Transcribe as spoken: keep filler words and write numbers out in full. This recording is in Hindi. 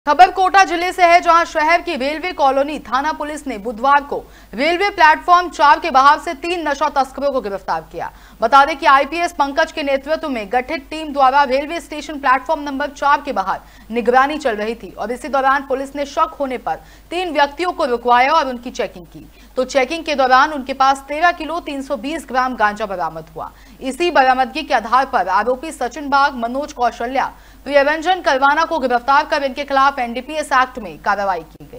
खबर कोटा जिले से है, जहां शहर की रेलवे कॉलोनी थाना पुलिस ने बुधवार को रेलवे प्लेटफॉर्म चार के बाहर से तीन नशा तस्करों को गिरफ्तार किया। बता दें कि आईपीएस पंकज के नेतृत्व में गठित टीम द्वारा रेलवे स्टेशन प्लेटफॉर्म नंबर चार के बाहर निगरानी चल रही थी और इसी दौरान पुलिस ने शक होने पर तीन व्यक्तियों को रुकवाया और उनकी चेकिंग की। तो चेकिंग के दौरान उनके पास तेरह किलो तीन सौ बीस ग्राम गांजा बरामद हुआ। इसी बरामदगी के आधार पर आरोपी सचिन बाग, मनोज कौशल्या, प्रियरंजन करवाना को गिरफ्तार कर इनके खिलाफ एनडीपीएस एक्ट में कार्रवाई की।